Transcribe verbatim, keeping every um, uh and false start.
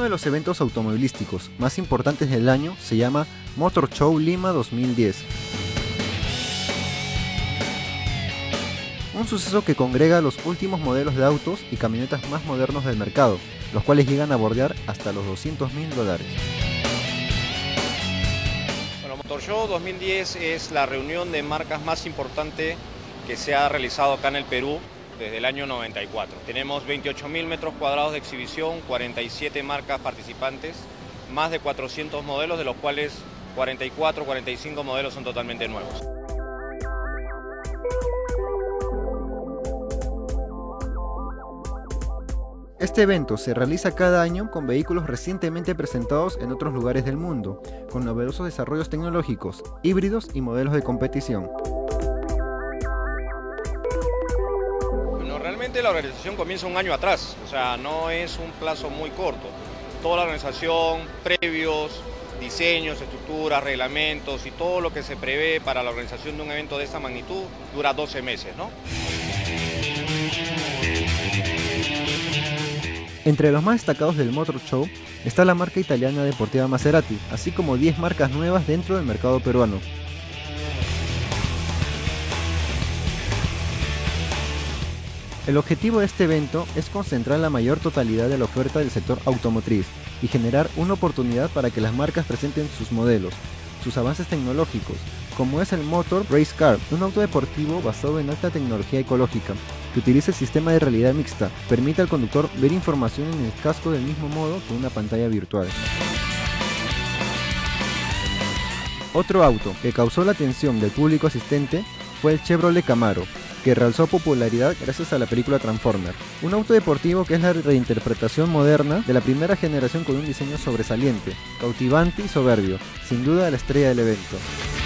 de los eventos automovilísticos más importantes del año se llama Motor Show Lima dos mil diez. Un suceso que congrega los últimos modelos de autos y camionetas más modernos del mercado, los cuales llegan a bordear hasta los doscientos mil dólares. Bueno, Motor Show dos mil diez es la reunión de marcas más importante que se ha realizado acá en el Perú desde el año noventa y cuatro. Tenemos veintiocho mil metros cuadrados de exhibición, cuarenta y siete marcas participantes, más de cuatrocientos modelos, de los cuales cuarenta y cuatro, cuarenta y cinco modelos son totalmente nuevos. Este evento se realiza cada año con vehículos recientemente presentados en otros lugares del mundo, con novedosos desarrollos tecnológicos, híbridos y modelos de competición. Bueno, realmente la organización comienza un año atrás, o sea, no es un plazo muy corto. Toda la organización, previos, diseños, estructuras, reglamentos y todo lo que se prevé para la organización de un evento de esta magnitud dura doce meses, ¿no? Entre los más destacados del Motor Show está la marca italiana deportiva Maserati, así como diez marcas nuevas dentro del mercado peruano. El objetivo de este evento es concentrar la mayor totalidad de la oferta del sector automotriz y generar una oportunidad para que las marcas presenten sus modelos, sus avances tecnológicos, como es el Motor Race Car, un auto deportivo basado en alta tecnología ecológica, que utiliza el sistema de realidad mixta, permite al conductor ver información en el casco del mismo modo que una pantalla virtual. Otro auto que causó la atención del público asistente fue el Chevrolet Camaro, que realzó popularidad gracias a la película Transformer, un auto deportivo que es la reinterpretación moderna de la primera generación con un diseño sobresaliente, cautivante y soberbio, sin duda la estrella del evento.